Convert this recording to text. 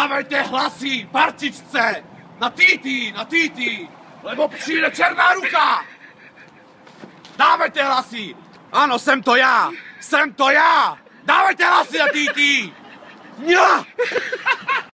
Dávajte hlasy partičce na Titi, lebo přijde černá ruka. Dávajte hlasy. Ano, jsem to já. Dávajte hlasy na Titi. Ja.